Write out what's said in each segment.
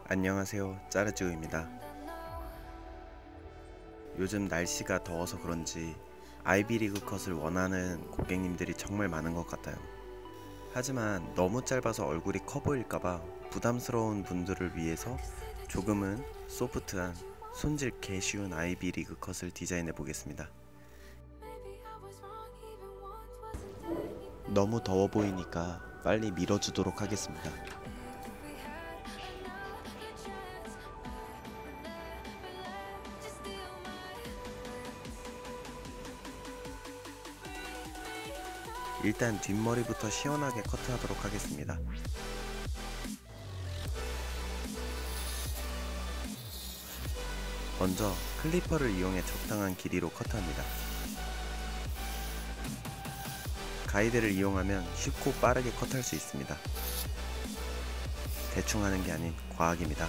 안녕하세요, 짜르지우입니다. 요즘 날씨가 더워서 그런지 아이비리그 컷을 원하는 고객님들이 정말 많은 것 같아요. 하지만 너무 짧아서 얼굴이 커 보일까봐 부담스러운 분들을 위해서 조금은 소프트한 손질 개 쉬운 아이비리그 컷을 디자인해 보겠습니다. 너무 더워 보이니까 빨리 밀어주도록 하겠습니다. 일단 뒷머리부터 시원하게 커트하도록 하겠습니다. 먼저 클리퍼를 이용해 적당한 길이로 커트합니다. 가이드를 이용하면 쉽고 빠르게 컷할 수 있습니다. 대충 하는 게 아닌 과학입니다.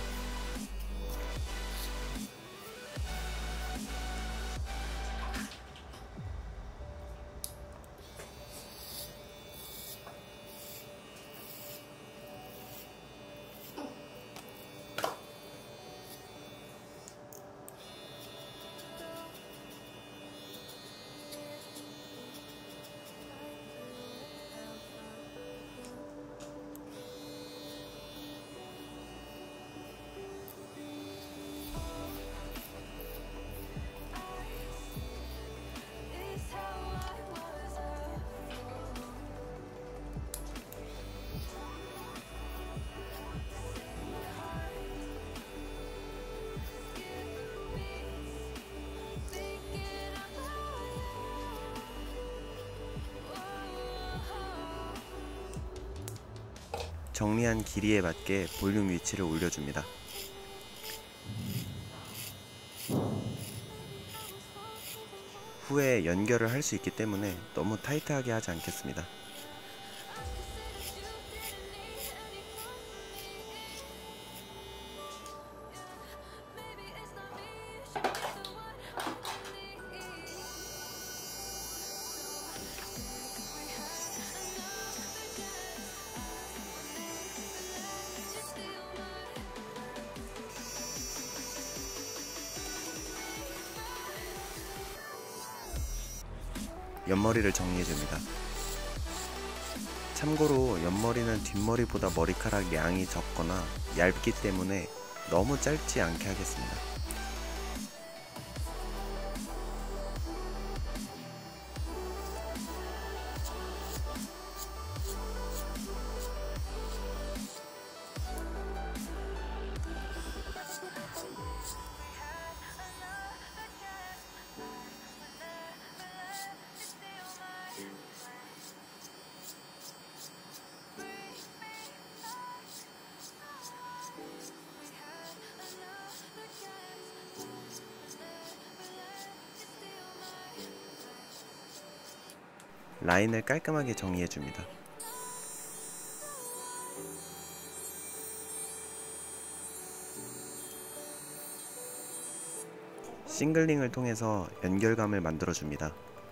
정리한 길이에 맞게 볼륨 위치를 올려줍니다. 후에 연결을 할 수 있기 때문에 너무 타이트하게 하지 않겠습니다. 옆머리를 정리해줍니다. 참고로 옆머리는 뒷머리보다 머리카락 양이 적거나 얇기 때문에 너무 짧지 않게 하겠습니다. 라인을 깔끔하게 정리해줍니다. 싱글링을 통해서 연결감을 만들어줍니다.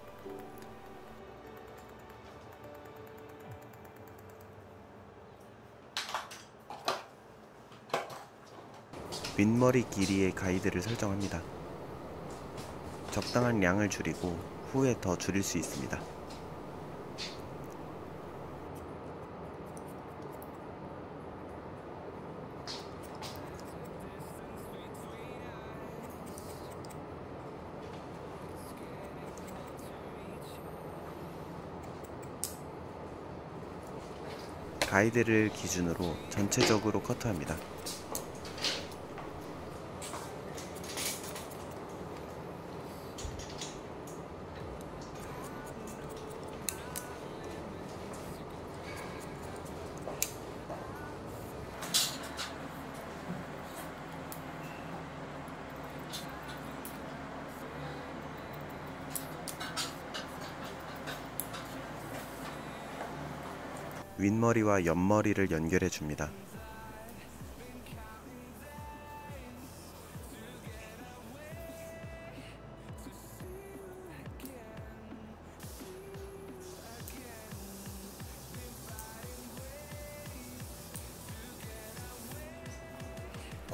윗머리 길이의 가이드를 설정합니다. 적당한 양을 줄이고 후에 더 줄일 수 있습니다. 가이드를 기준으로 전체적으로 커트합니다. 윗머리와 옆머리를 연결해 줍니다.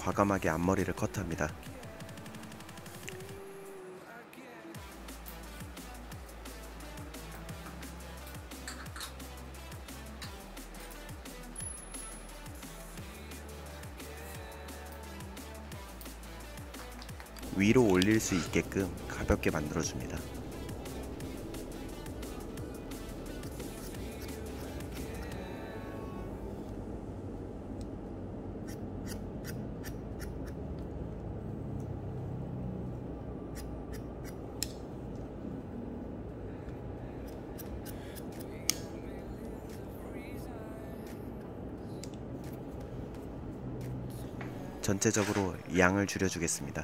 과감하게 앞머리를 컷합니다. 위로 올릴 수 있게끔 가볍게 만들어줍니다. 전체적으로 양을 줄여주겠습니다.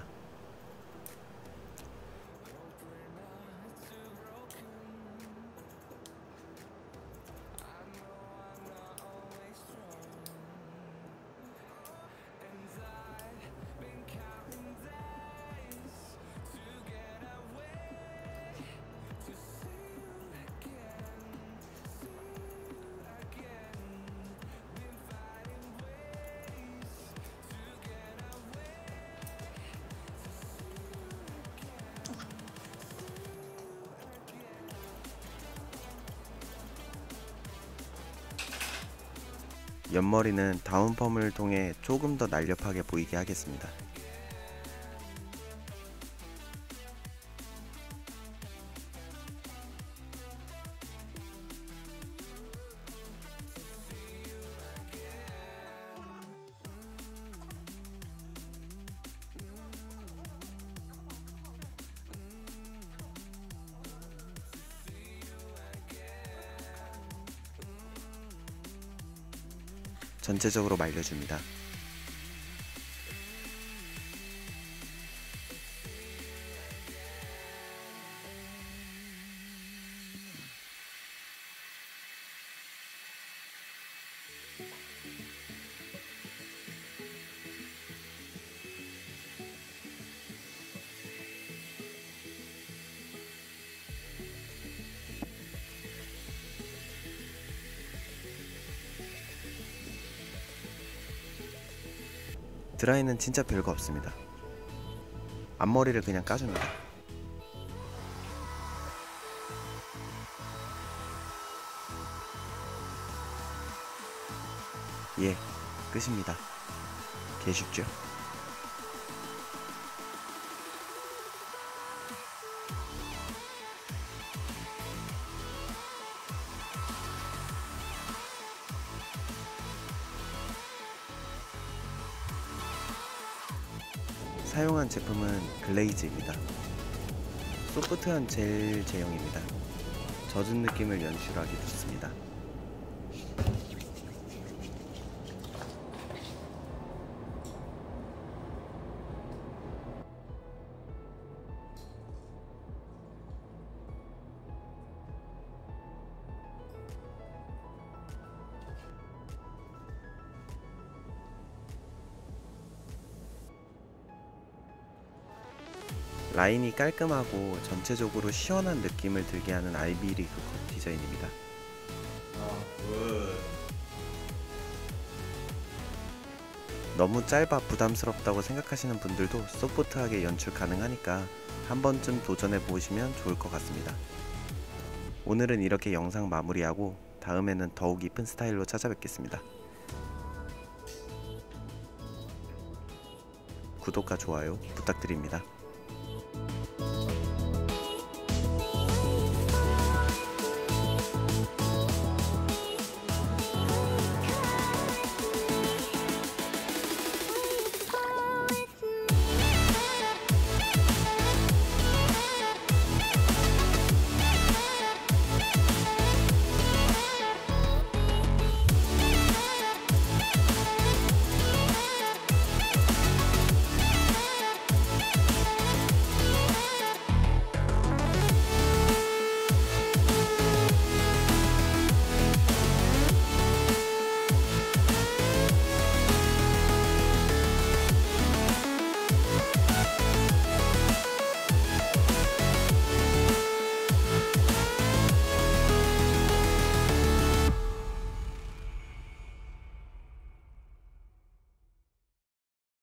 옆머리는 다운펌을 통해 조금 더 날렵하게 보이게 하겠습니다. 전체적으로 말려줍니다. 드라이는 진짜 별거 없습니다. 앞머리를 그냥 까줍니다. 예, 끝입니다. 개 쉽죠? 사용한 제품은 글레이즈입니다. 소프트한 젤 제형입니다. 젖은 느낌을 연출하기 좋습니다. 라인이 깔끔하고 전체적으로 시원한 느낌을 들게 하는 아이비리그 컷 디자인입니다. 너무 짧아 부담스럽다고 생각하시는 분들도 소프트하게 연출 가능하니까 한 번쯤 도전해 보시면 좋을 것 같습니다. 오늘은 이렇게 영상 마무리하고 다음에는 더욱 이쁜 스타일로 찾아뵙겠습니다. 구독과 좋아요 부탁드립니다.